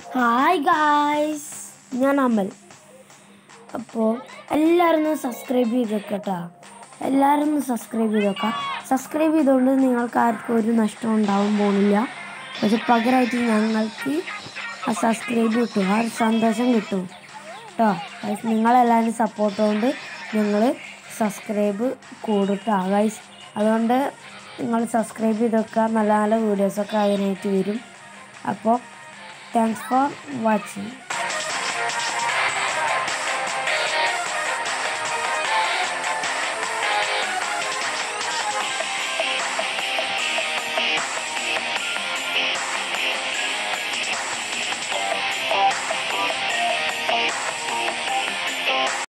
Hi guys, ഞാൻ അമൽ. അപ്പോൾ എല്ലാവരും സബ്സ്ക്രൈബ് ചെയ്ത് വെക്കട്ടോ. സബ്സ്ക്രൈബ് ചെയ്തുകൊണ്ട് നിങ്ങൾക്ക് ആർക്കും ഒരു നഷ്ടം ഉണ്ടാവാൻ പോകുന്നില്ല. പക്ഷെ പകരമായിട്ട് ഞങ്ങൾക്ക് ആ സബ്സ്ക്രൈബ് കിട്ടും, ആ ഒരു സന്തോഷം കിട്ടും കേട്ടോ. നിങ്ങളെല്ലാവരും സപ്പോർട്ട് കൊണ്ട് ഞങ്ങൾ സബ്സ്ക്രൈബ് കൂടുട്ടോ ഗൈസ്. അതുകൊണ്ട് നിങ്ങൾ സബ്സ്ക്രൈബ് ചെയ്ത് വെക്കുക. നല്ല നല്ല വീഡിയോസൊക്കെ അതിനായിട്ട് വരും. അപ്പോൾ താങ്ക്സ് ഫോർ വാച്ചിങ്.